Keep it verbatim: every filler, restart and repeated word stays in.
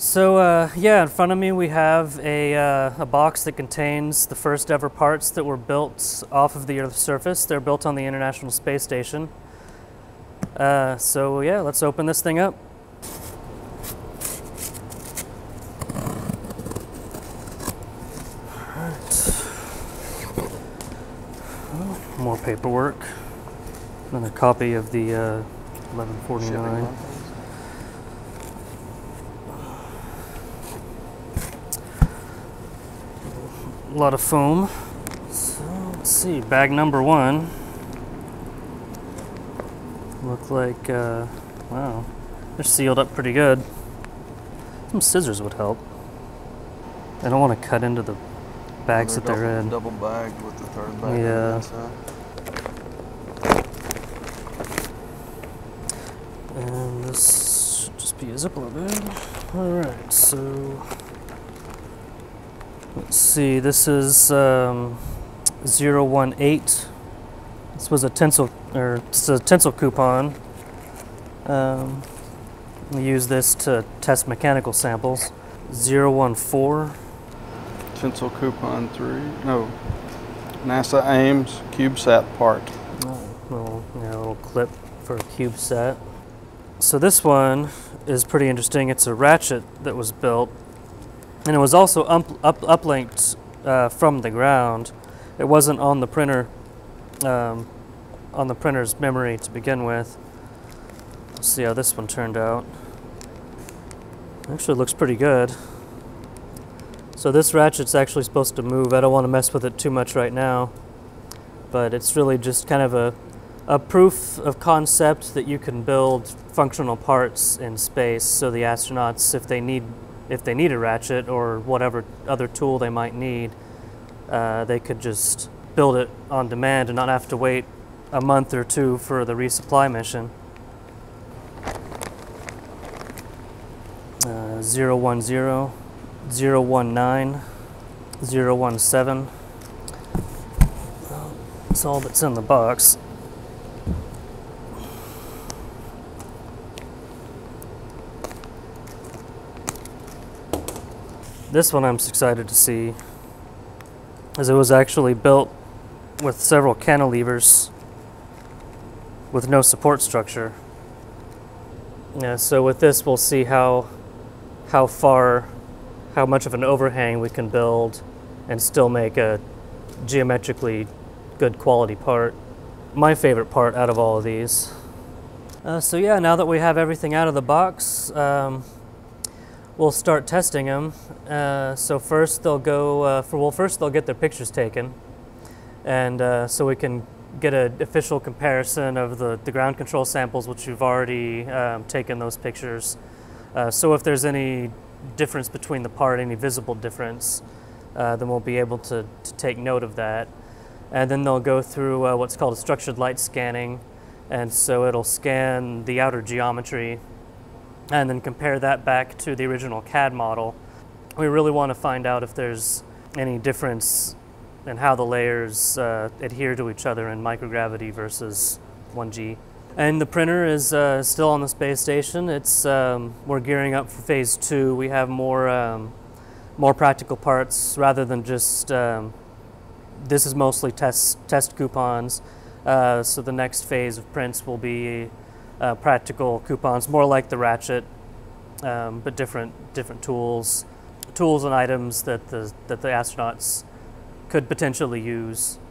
So uh, yeah, in front of me we have a, uh, a box that contains the first ever parts that were built off of the Earth's surface. They're built on the International Space Station. Uh, so yeah, let's open this thing up. Well, more paperwork. Another copy of the uh, eleven forty-nine. A lot of foam. So let's see, bag number one. Look like, uh, wow, they're sealed up pretty good. Some scissors would help. I don't want to cut into the bags that they're in. Double bagged with the third bag. Yeah. And this should just be a Ziploc bag. Alright, so let's see, this is um, zero one eight. This was a tinsel, or it's a tinsel coupon. Um, we use this to test mechanical samples. zero one four. Tinsel coupon three. No. NASA Ames CubeSat part. Oh, little, yeah, little clip for a CubeSat. So this one is pretty interesting. It's a ratchet that was built, and it was also up, up, uplinked uh, from the ground. It wasn't on the printer, um, on the printer's memory to begin with. Let's see how this one turned out. Actually, it looks pretty good. So this ratchet's actually supposed to move. I don't want to mess with it too much right now, but it's really just kind of a, a proof of concept that you can build functional parts in space. So the astronauts, if they need, if they need a ratchet or whatever other tool they might need, uh, they could just build it on demand and not have to wait a month or two for the resupply mission. Uh, zero one zero. zero one nine, zero one seven. Well, that's all that's in the box. This one I'm excited to see, as it was actually built with several cantilevers with no support structure. Yeah, so with this we'll see how how far how much of an overhang we can build and still make a geometrically good quality part. My favorite part out of all of these. Uh, so yeah, now that we have everything out of the box, um, we'll start testing them. Uh, so first they'll go, uh, for, well first they'll get their pictures taken, and uh, so we can get an official comparison of the, the ground control samples, which we've already um, taken those pictures. Uh, so if there's any difference between the part, any visible difference, uh, then we'll be able to, to take note of that. And then they'll go through uh, what's called a structured light scanning, and so it'll scan the outer geometry and then compare that back to the original C A D model. We really want to find out if there's any difference in how the layers uh, adhere to each other in microgravity versus one G. And the printer is uh, still on the space station. It's um, we're gearing up for phase two. We have more um, more practical parts rather than just. Um, this is mostly test test coupons. Uh, so the next phase of prints will be uh, practical coupons, more like the ratchet, um, but different different tools, tools and items that the that the astronauts could potentially use.